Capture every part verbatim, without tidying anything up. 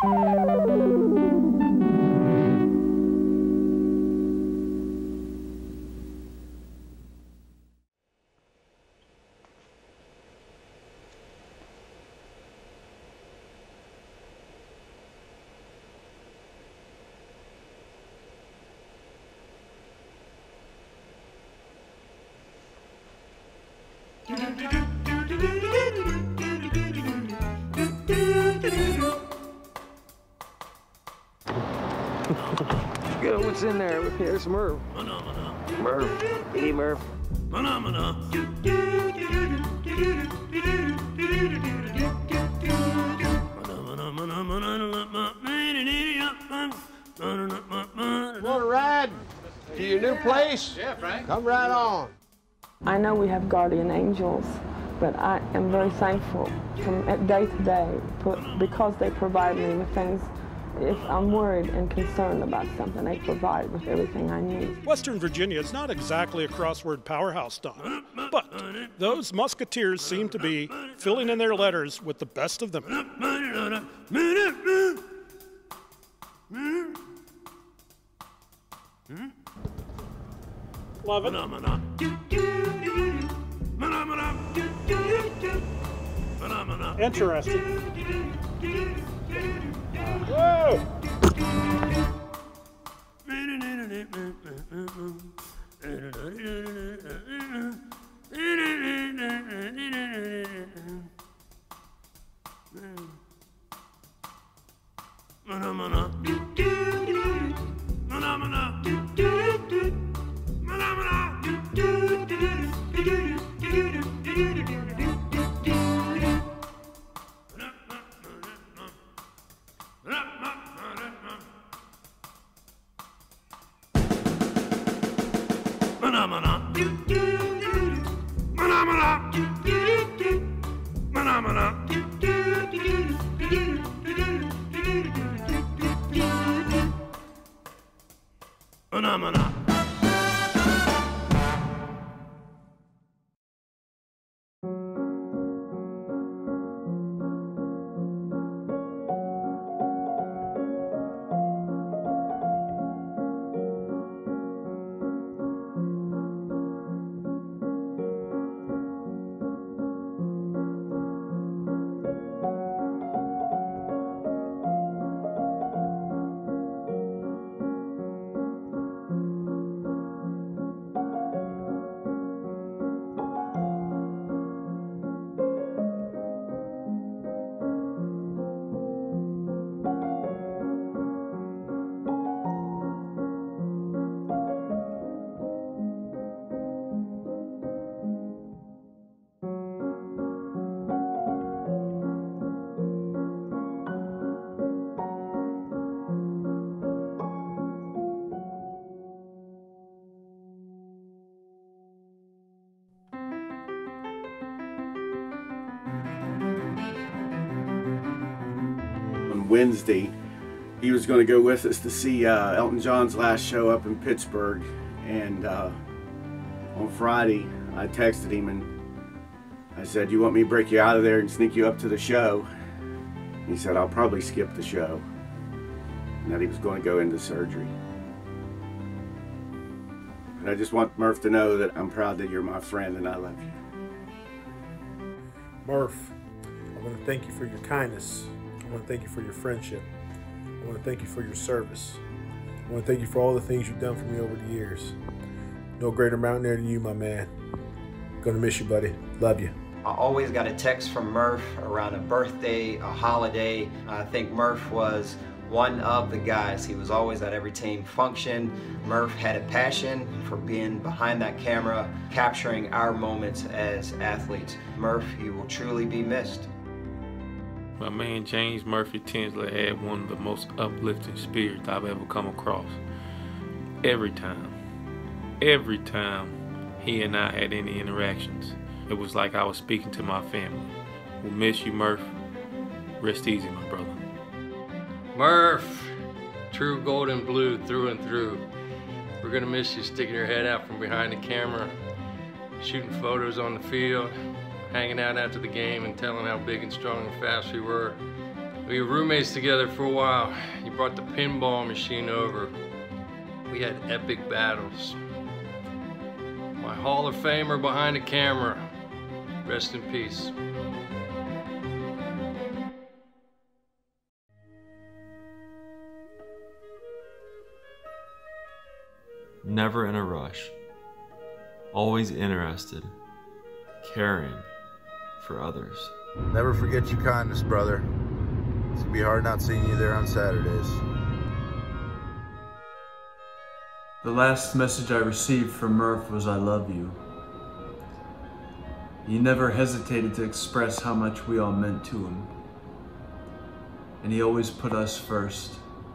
Good, what's in there? Here's Murph. Murph. Hey, Murph. Want to ride to your new place? Yeah, Frank. Come right on. I know we have guardian angels, but I am very thankful from day to day because they provide me with things. If I'm worried and concerned about something, they provide with everything I need. Western Virginia is not exactly a crossword powerhouse, Don, but those musketeers seem to be filling in their letters with the best of them. Love it. Interesting. Whoa! Wednesday, he was going to go with us to see uh, Elton John's last show up in Pittsburgh, and uh, on Friday I texted him and I said, "You want me to break you out of there and sneak you up to the show?" He said, "I'll probably skip the show," and that he was going to go into surgery. But I just want Murph to know that I'm proud that you're my friend and I love you. Murph, I want to thank you for your kindness. I want to thank you for your friendship. I want to thank you for your service. I want to thank you for all the things you've done for me over the years. No greater mountaineer than you, my man. Gonna miss you, buddy. Love you. I always got a text from Murph around a birthday, a holiday. I think Murph was one of the guys. He was always at every team function. Murph had a passion for being behind that camera, capturing our moments as athletes. Murph, you will truly be missed. My man James Murphy Tinsley had one of the most uplifting spirits I've ever come across. Every time, every time he and I had any interactions, it was like I was speaking to my family. We'll miss you, Murph. Rest easy, my brother. Murph, true golden blue through and through. We're gonna miss you sticking your head out from behind the camera, shooting photos on the field, hanging out after the game and telling how big and strong and fast we were. We were roommates together for a while. He brought the pinball machine over. We had epic battles. My Hall of Famer behind the camera. Rest in peace. Never in a rush. Always interested. Caring for others. Never forget your kindness, brother. It's gonna be hard not seeing you there on Saturdays. The last message I received from Murph was I love you. He never hesitated to express how much we all meant to him. And he always put us first.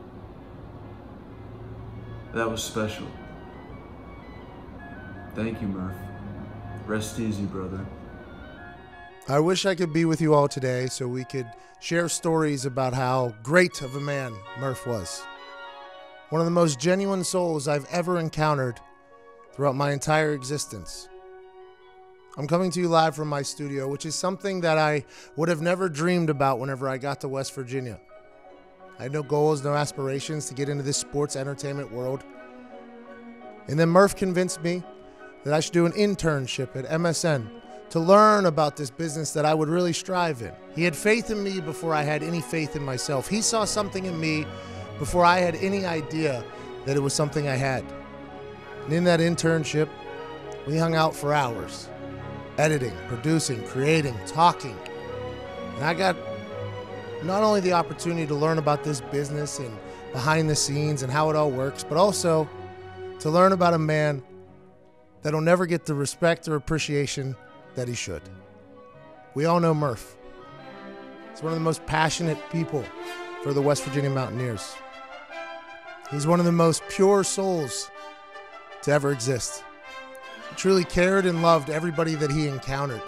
That was special. Thank you, Murph. Rest easy, brother. I wish I could be with you all today so we could share stories about how great of a man Murph was. One of the most genuine souls I've ever encountered throughout my entire existence. I'm coming to you live from my studio, which is something that I would have never dreamed about whenever I got to West Virginia. I had no goals, no aspirations to get into this sports entertainment world. And then Murph convinced me that I should do an internship at M S N to learn about this business that I would really strive in. He had faith in me before I had any faith in myself. He saw something in me before I had any idea that it was something I had. And in that internship, we hung out for hours, editing, producing, creating, talking. And I got not only the opportunity to learn about this business and behind the scenes and how it all works, but also to learn about a man that'll never get the respect or appreciation that he should. We all know Murph. He's one of the most passionate people for the West Virginia Mountaineers. He's one of the most pure souls to ever exist. He truly cared and loved everybody that he encountered.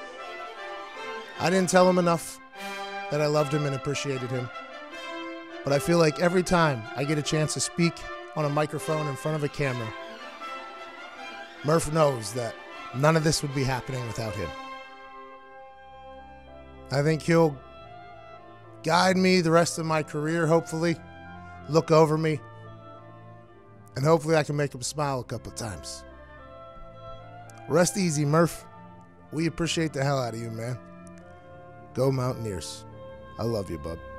I didn't tell him enough that I loved him and appreciated him. But I feel like every time I get a chance to speak on a microphone in front of a camera, Murph knows that none of this would be happening without him. I think he'll guide me the rest of my career, hopefully, look over me, and hopefully I can make him smile a couple of times. Rest easy, Murph. We appreciate the hell out of you, man. Go Mountaineers. I love you, bub.